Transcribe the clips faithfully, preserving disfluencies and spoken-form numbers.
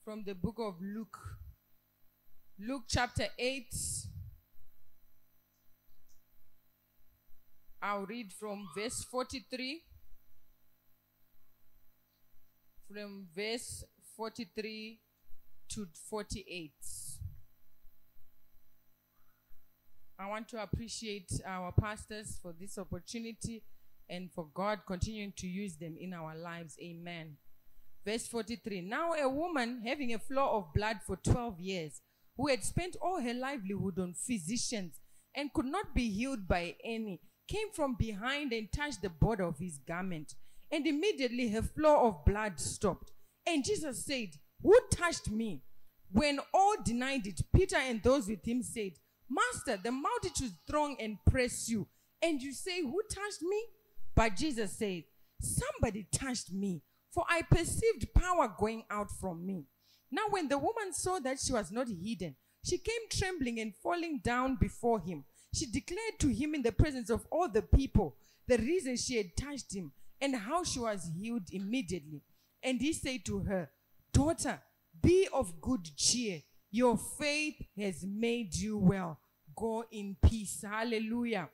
from the book of Luke. Luke chapter eight. I'll read from verse forty-three. From verse forty-three to forty-eight. I want to appreciate our pastors for this opportunity and for God continuing to use them in our lives. Amen. Verse forty-three. Now a woman having a flow of blood for twelve years, who had spent all her livelihood on physicians and could not be healed by any, came from behind and touched the border of his garment. And immediately her flow of blood stopped. And Jesus said, "Who touched me?" When all denied it, Peter and those with him said, "Master, the multitude throng and press you, and you say, 'Who touched me?'" But Jesus said, "Somebody touched me, for I perceived power going out from me." Now when the woman saw that she was not hidden, she came trembling and falling down before him. She declared to him in the presence of all the people the reason she had touched him and how she was healed immediately. And he said to her, "Daughter, be of good cheer. Your faith has made you well. Go in peace." Hallelujah.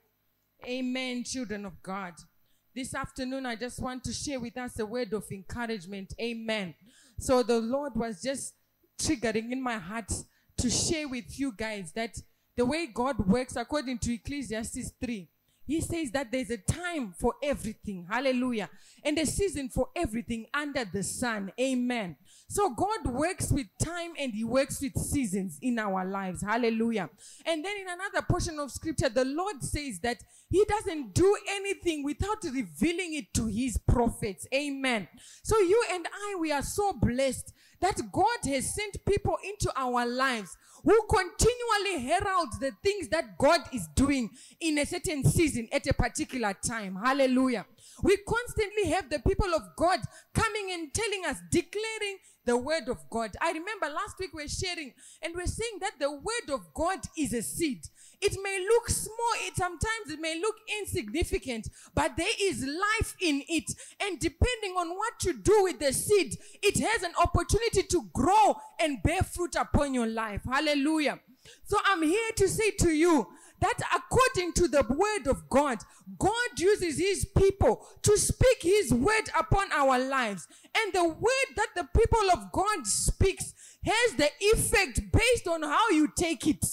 Amen, children of God. This afternoon, I just want to share with us a word of encouragement. Amen. So the Lord was just triggering in my heart to share with you guys that the way God works, according to Ecclesiastes three, he says that there's a time for everything. Hallelujah. And a season for everything under the sun. Amen. So God works with time and he works with seasons in our lives. Hallelujah. And then in another portion of scripture, the Lord says that he doesn't do anything without revealing it to his prophets. Amen. So you and I, we are so blessed that God has sent people into our lives who continually herald the things that God is doing in a certain season at a particular time. Hallelujah. We constantly have the people of God coming and telling us, declaring the word of God. I remember last week we were sharing and we we're saying that the word of God is a seed. It may look small, it sometimes it may look insignificant, but there is life in it. And depending on what you do with the seed, it has an opportunity to grow and bear fruit upon your life. Hallelujah. So I'm here to say to you that according to the word of God, God uses his people to speak his word upon our lives. And the word that the people of God speaks has the effect based on how you take it.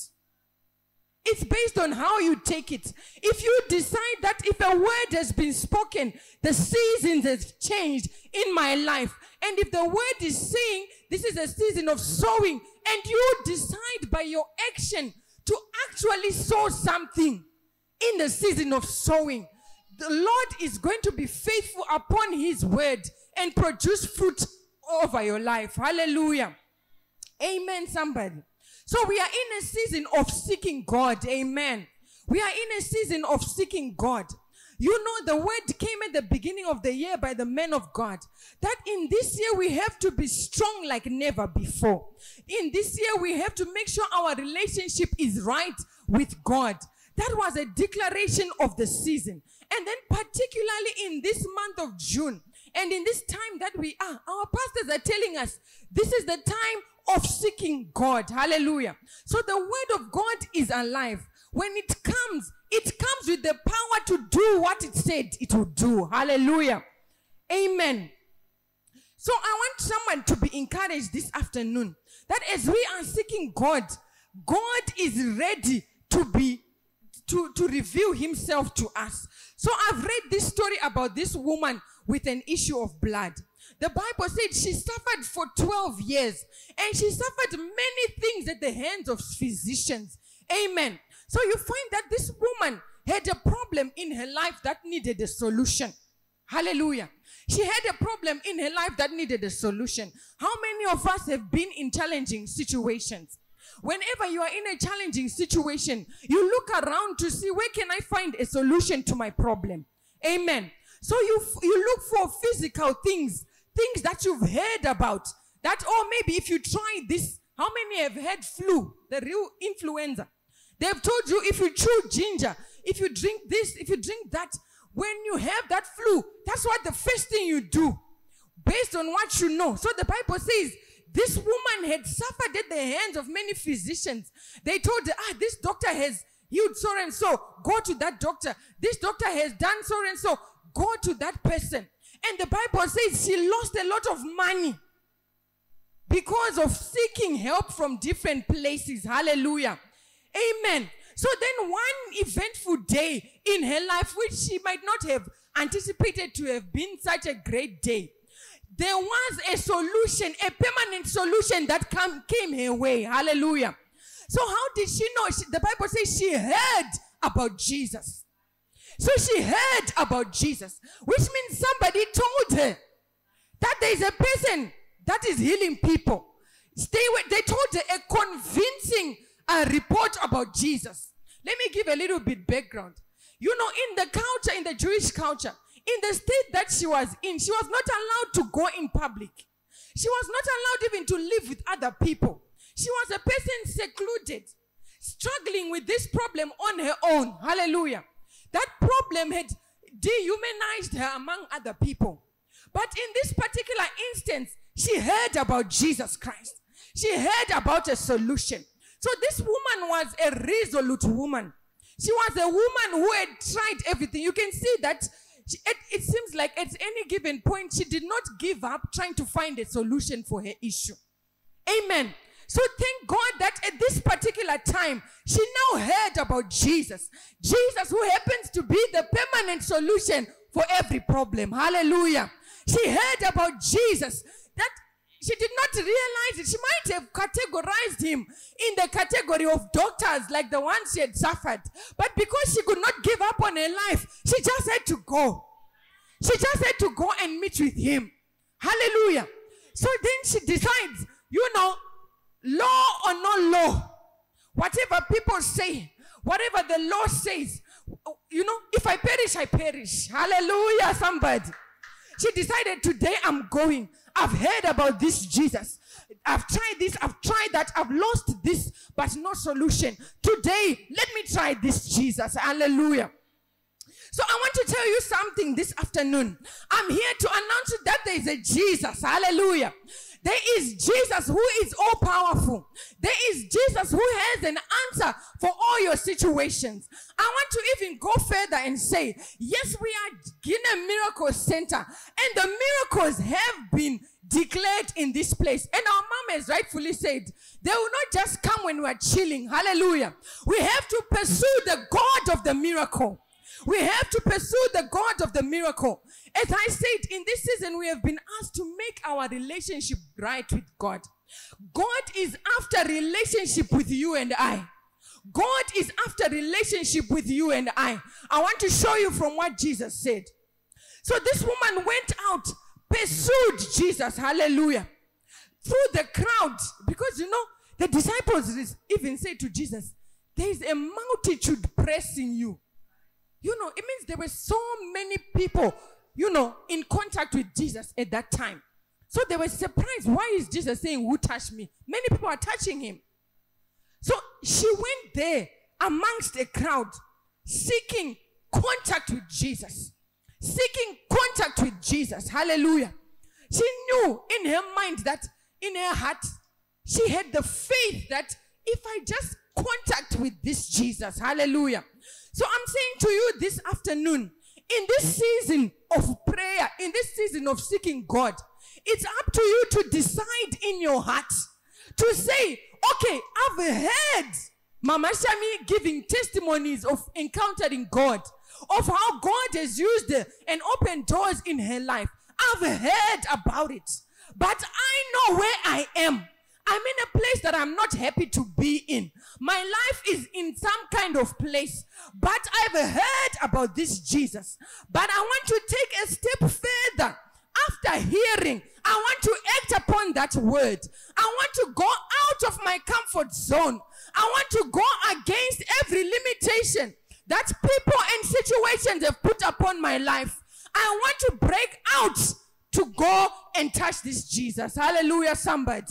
It's based on how you take it. If you decide that if a word has been spoken, the seasons have changed in my life. And if the word is saying this is a season of sowing, and you decide by your action to actually sow something in the season of sowing, the Lord is going to be faithful upon his word and produce fruit over your life. Hallelujah. Amen, somebody. So we are in a season of seeking God. Amen. We are in a season of seeking God. You know, the word came at the beginning of the year by the men of God, that in this year we have to be strong like never before. In this year we have to make sure our relationship is right with God. That was a declaration of the season. And then particularly in this month of June, and in this time that we are, our pastors are telling us this is the time of seeking God. Hallelujah. So the word of God is alive. When it comes, it comes with the power to do what it said it would do. Hallelujah. Amen. So I want someone to be encouraged this afternoon that as we are seeking God, God is ready to be, to, to reveal himself to us. So I've read this story about this woman with an issue of blood. The Bible said she suffered for twelve years and she suffered many things at the hands of physicians. Amen. So you find that this woman had a problem in her life that needed a solution. Hallelujah. She had a problem in her life that needed a solution. How many of us have been in challenging situations? Whenever you are in a challenging situation, you look around to see where can I find a solution to my problem. Amen. So you, you look for physical things, things that you've heard about. That, oh, maybe if you try this, how many have had flu, the real influenza? They've told you if you chew ginger, if you drink this, if you drink that, when you have that flu, that's what the first thing you do, based on what you know. So the Bible says, this woman woman had suffered at the hands of many physicians. They told her, ah, this doctor has healed so and so. Go to that doctor. This doctor has done so and so. Go to that person. And the Bible says she lost a lot of money because of seeking help from different places. Hallelujah. Amen. So then one eventful day in her life, which she might not have anticipated to have been such a great day, there was a solution, a permanent solution that come, came her way. Hallelujah. So how did she know? She, the Bible says she heard about Jesus. So she heard about Jesus, which means somebody told her that there is a person that is healing people. They, were, they told her a convincing uh, report about Jesus. Let me give a little bit background. You know, in the culture, in the Jewish culture, in the state that she was in, she was not allowed to go in public. She was not allowed even to live with other people. She was a person secluded, struggling with this problem on her own. Hallelujah. That problem had dehumanized her among other people. But in this particular instance, she heard about Jesus Christ. She heard about a solution. So this woman was a resolute woman. She was a woman who had tried everything. You can see that she, it, it seems like at any given point, she did not give up trying to find a solution for her issue. Amen. So thank God that at this particular time, she now heard about Jesus. Jesus, who happens to be the permanent solution for every problem. Hallelujah. She heard about Jesus. That she did not realize it. She might have categorized him in the category of doctors like the ones she had suffered. But because she could not give up on her life, she just had to go. She just had to go and meet with him. Hallelujah. So then she decides, you know, law or no law, whatever people say, whatever the law says, you know, if I perish, I perish. Hallelujah, somebody. She decided, today I'm going. I've heard about this Jesus. I've tried this, I've tried that, I've lost this, but no solution. Today, let me try this Jesus. Hallelujah. So I want to tell you something this afternoon. I'm here to announce that there is a Jesus. Hallelujah. There is Jesus who is all powerful. There is Jesus who has an answer for all your situations. I want to even go further and say, yes, we are Guinea Miracle Center, and the miracles have been declared in this place. And our mom has rightfully said, they will not just come when we are chilling. Hallelujah. We have to pursue the God of the miracle. We have to pursue the God of the miracle. As I said, in this season, we have been asked to make our relationship right with God. God is after relationship with you and I. God is after relationship with you and I. I want to show you from what Jesus said. So this woman went out, pursued Jesus, hallelujah, through the crowd. Because, you know, the disciples even said to Jesus, there is a multitude pressing you. You know, it means there were so many people, you know, in contact with Jesus at that time. So they were surprised. Why is Jesus saying, who touched me? Many people are touching him. So she went there amongst a crowd, seeking contact with Jesus. Seeking contact with Jesus. Hallelujah. She knew in her mind that, in her heart, she had the faith that if I just contact with this Jesus, hallelujah. So I'm saying to you this afternoon, in this season of prayer, in this season of seeking God, it's up to you to decide in your heart to say, okay, I've heard Mama Shami giving testimonies of encountering God, of how God has used and opened doors in her life. I've heard about it, but I know where I am. I'm in a place that I'm not happy to be in. My life is in some kind of place, but I've heard about this Jesus. But I want to take a step further. After hearing, I want to act upon that word. I want to go out of my comfort zone. I want to go against every limitation that people and situations have put upon my life. I want to break out to go and touch this Jesus. Hallelujah, somebody.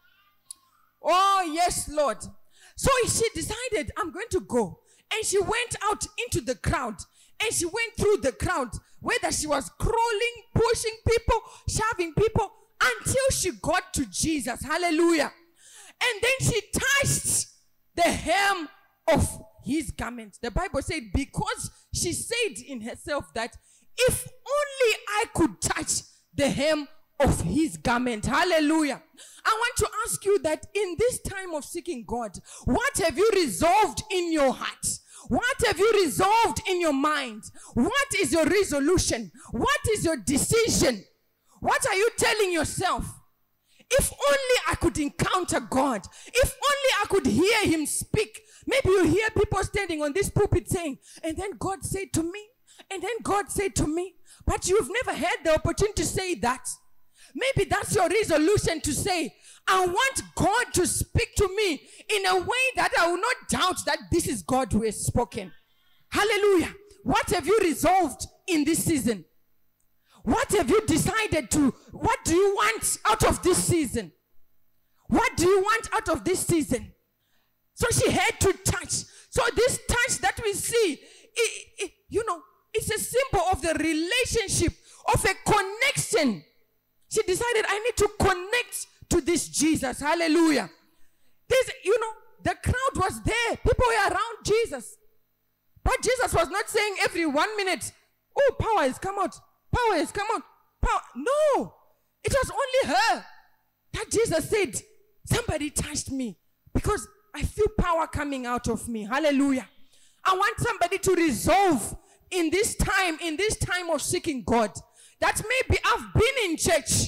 Oh, yes, Lord. So she decided, I'm going to go. And she went out into the crowd. And she went through the crowd, whether she was crawling, pushing people, shoving people, until she got to Jesus. Hallelujah. And then she touched the hem of his garment. The Bible said because she said in herself that if only I could touch the hem of his garment. Hallelujah. I want to ask you that in this time of seeking God, what have you resolved in your heart? What have you resolved in your mind? What is your resolution? What is your decision? What are you telling yourself? If only I could encounter God. If only I could hear him speak. Maybe you hear people standing on this pulpit saying, and then God said to me, and then God said to me. But you've never had the opportunity to say that. Maybe that's your resolution to say, I want God to speak to me in a way that I will not doubt that this is God who has spoken. Hallelujah. What have you resolved in this season? What have you decided to, what do you want out of this season? What do you want out of this season? So she had to touch. So this touch that we see, it, it, you know, it's a symbol of the relationship, of a connection. She decided, I need to connect to this Jesus. Hallelujah. This, you know, the crowd was there. People were around Jesus. But Jesus was not saying every one minute, oh, power has come out. Power has come out. Power. No. It was only her that Jesus said, somebody touched me because I feel power coming out of me. Hallelujah. I want somebody to resolve in this time, in this time of seeking God, that maybe I've been in church.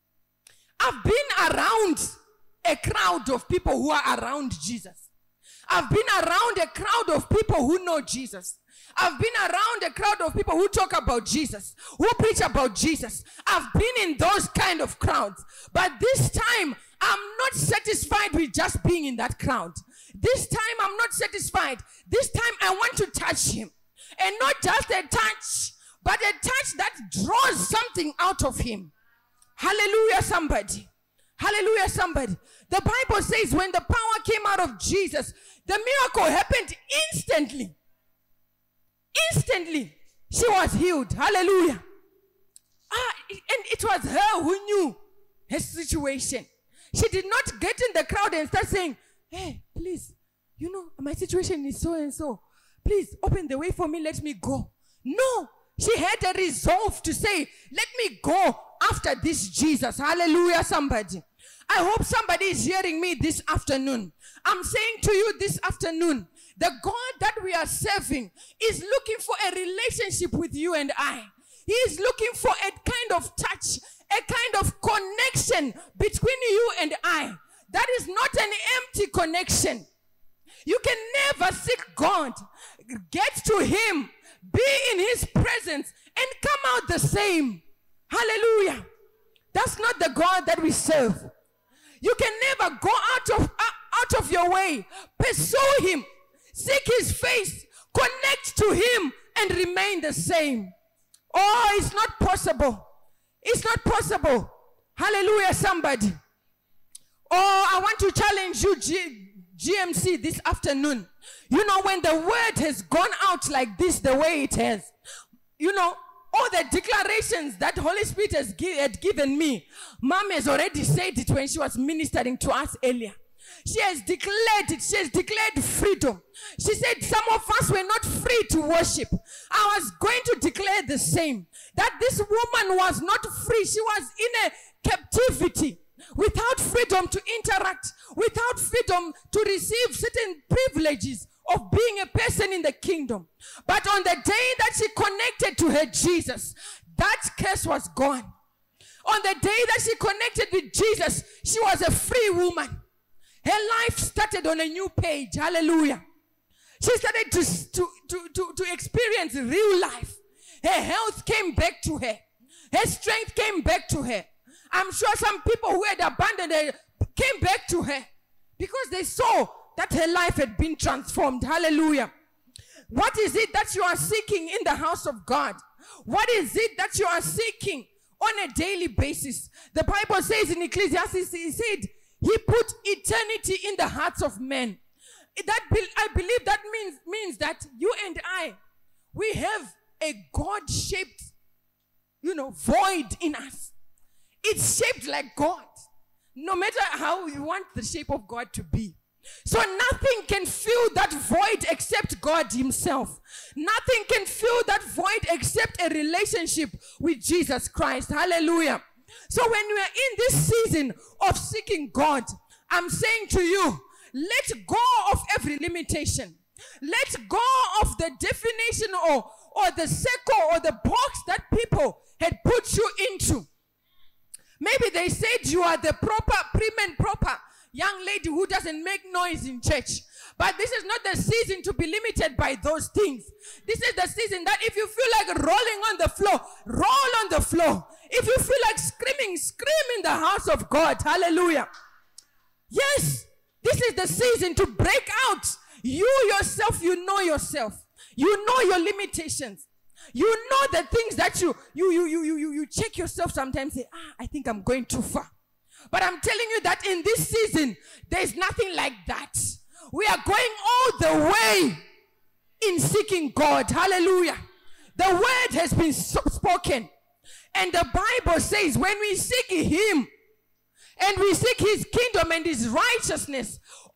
I've been around a crowd of people who are around Jesus. I've been around a crowd of people who know Jesus. I've been around a crowd of people who talk about Jesus, who preach about Jesus. I've been in those kind of crowds. But this time, I'm not satisfied with just being in that crowd. This time, I'm not satisfied. This time, I want to touch him. And not just a touch, but a touch that draws something out of him. Hallelujah, somebody. Hallelujah, somebody. The Bible says when the power came out of Jesus, the miracle happened instantly. Instantly, she was healed. Hallelujah. Ah, and it was her who knew her situation. She did not get in the crowd and start saying, hey, please, you know, my situation is so and so. Please open the way for me. Let me go. No, she had a resolve to say, let me go after this Jesus. Hallelujah, somebody. I hope somebody is hearing me this afternoon. I'm saying to you this afternoon, the God that we are serving is looking for a relationship with you and I. He is looking for a kind of touch, a kind of connection between you and I. That is not an empty connection. You can never seek God, get to him, be in his presence, and come out the same. Hallelujah. That's not the God that we serve. You can never go out of, out of your way, pursue him, seek his face, connect to him, and remain the same. Oh, it's not possible. It's not possible. Hallelujah, somebody. Oh, I want to challenge you, G G M C, this afternoon. You know, when the word has gone out like this, the way it has, you know, all the declarations that Holy Spirit has gi had given me, Mom has already said it when she was ministering to us earlier. She has declared it. She has declared freedom. She said some of us were not free to worship. I was going to declare the same. That this woman was not free. She was in a captivity. Without freedom to interact. Without freedom to receive certain privileges of being a person in the kingdom. But on the day that she connected to her Jesus, that curse was gone. On the day that she connected with Jesus, she was a free woman. Her life started on a new page. Hallelujah. She started to, to, to, to, to experience real life. Her health came back to her. Her strength came back to her. I'm sure some people who had abandoned her came back to her because they saw that her life had been transformed. Hallelujah. What is it that you are seeking in the house of God? What is it that you are seeking on a daily basis? The Bible says in Ecclesiastes, he said, he put eternity in the hearts of men. That I believe that means, means that you and I, we have a God-shaped, you know, void in us. It's shaped like God. no matter how you want the shape of God to be. So nothing can fill that void except God himself. Nothing can fill that void except a relationship with Jesus Christ. Hallelujah. So when we are in this season of seeking God, I'm saying to you, let go of every limitation. Let go of the definition or, or the circle or the box that people had put you into. Maybe they said you are the proper, prim and proper young lady who doesn't make noise in church. But this is not the season to be limited by those things. This is the season that if you feel like rolling on the floor, roll on the floor. If you feel like screaming, scream in the house of God. Hallelujah. Yes, this is the season to break out. You yourself, you know yourself. You know your limitations. You know the things that you, you, you, you, you, you check yourself sometimes, say, ah, I think I'm going too far. But I'm telling you that in this season, there's nothing like that. We are going all the way in seeking God. Hallelujah. The word has been so spoken. And the Bible says when we seek him and we seek his kingdom and his righteousness,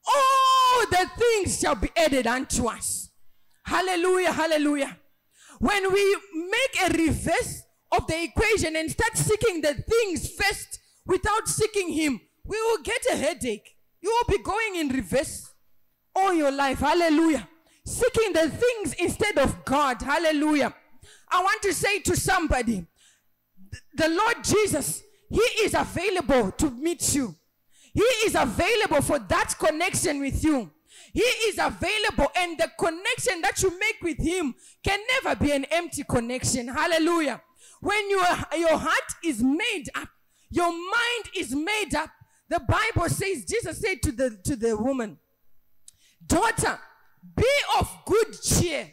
all the things shall be added unto us. Hallelujah, hallelujah. When we make a reverse of the equation and start seeking the things first without seeking him, we will get a headache. You will be going in reverse all your life. Hallelujah. Seeking the things instead of God. Hallelujah. I want to say to somebody, the Lord Jesus, he is available to meet you. He is available for that connection with you. He is available, and the connection that you make with him can never be an empty connection. Hallelujah. When your, your heart is made up, your mind is made up, the Bible says, Jesus said to the, to the woman, daughter, be of good cheer.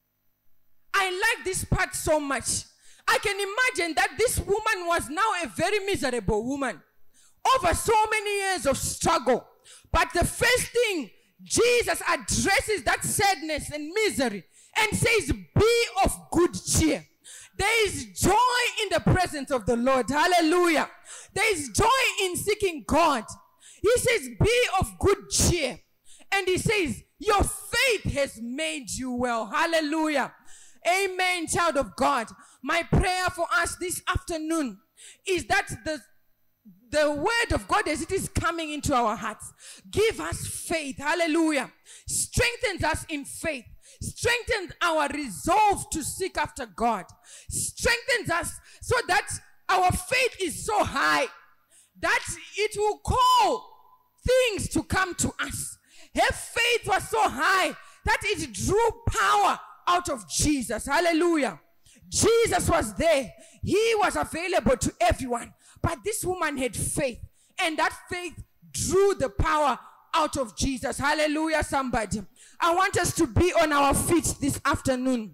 I like this part so much. I can imagine that this woman was now a very miserable woman over so many years of struggle. But the first thing, Jesus addresses that sadness and misery and says, be of good cheer. There is joy in the presence of the Lord. Hallelujah. There is joy in seeking God. He says, be of good cheer. And he says, your faith has made you well. Hallelujah. Amen, child of God. My prayer for us this afternoon is that the The word of God as it is coming into our hearts, give us faith. Hallelujah. Strengthens us in faith. Strengthens our resolve to seek after God. Strengthens us so that our faith is so high that it will call things to come to us. Her faith was so high that it drew power out of Jesus. Hallelujah. Jesus was there. He was available to everyone. But this woman had faith, and that faith drew the power out of Jesus. Hallelujah, somebody. I want us to be on our feet this afternoon.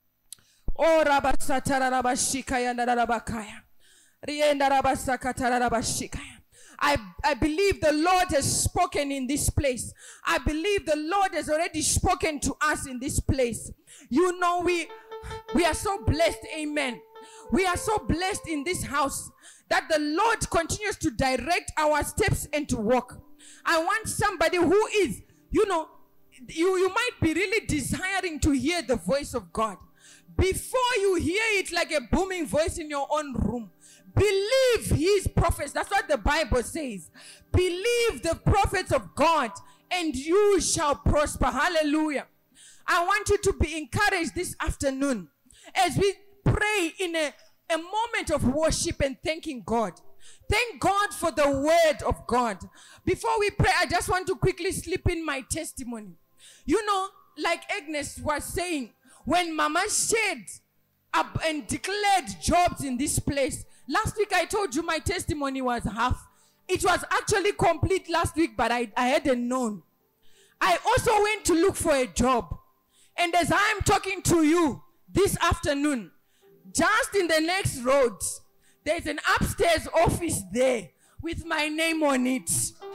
Oh, Rabasatara Rabashikaya Narabakaya. Rienda Rabasakatara Rabashikaya. I, I believe the Lord has spoken in this place. I believe the Lord has already spoken to us in this place. You know, we, we are so blessed. Amen. We are so blessed in this house that the Lord continues to direct our steps and to walk. I want somebody who is, you know, you, you might be really desiring to hear the voice of God. Before you hear it like a booming voice in your own room, believe his prophets. That's what the Bible says. Believe the prophets of God and you shall prosper. Hallelujah. I want you to be encouraged this afternoon as we pray in a A moment of worship and thanking God. Thank God for the word of God. Before we pray, I just want to quickly slip in my testimony. You know, like Agnes was saying, when Mama shared up and declared jobs in this place, last week I told you my testimony was half. It was actually complete last week, but I, I hadn't known. I also went to look for a job. And as I'm talking to you this afternoon, just in the next road, there's an upstairs office there with my name on it.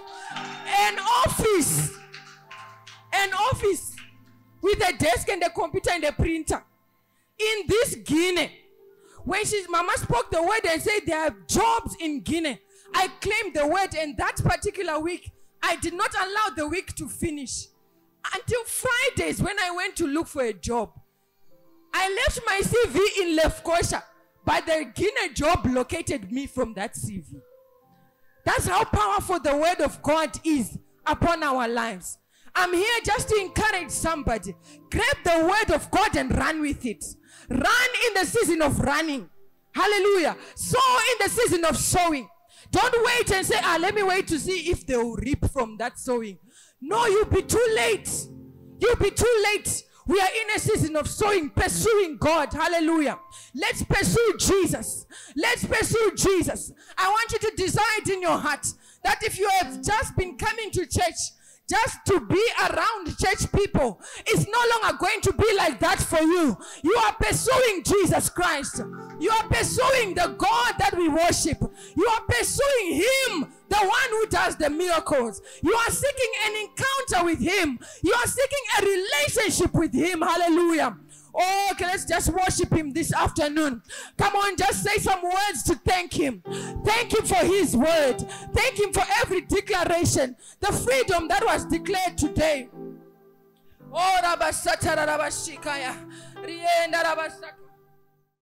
An office. An office with a desk and a computer and a printer. In this Guinea. When she's, Mama spoke the word and said there are jobs in Guinea, I claimed the word, and that particular week, I did not allow the week to finish. Until Fridays, when I went to look for a job, I left my C V in Lefkosha, but the Guinea job located me from that C V. That's how powerful the word of God is upon our lives. I'm here just to encourage somebody. Grab the word of God and run with it. Run in the season of running. Hallelujah. Sow in the season of sowing. Don't wait and say, ah, let me wait to see if they will reap from that sowing. No, you'll be too late. You'll be too late. We are in a season of sowing, pursuing God. Hallelujah. Let's pursue Jesus. Let's pursue Jesus. I want you to decide in your heart that if you have just been coming to church just to be around church people, it's no longer going to be like that for you. You are pursuing Jesus Christ. You are pursuing the God that we worship. You are pursuing Him, the one who does the miracles. You are seeking an encounter with Him. You are seeking a relationship with Him. Hallelujah. Oh, okay, let's just worship Him this afternoon. Come on, just say some words to thank Him. Thank Him for His word. Thank Him for every declaration. The freedom that was declared today. Oh, Rabasata Rabashikaya. Rienda Rabasaka.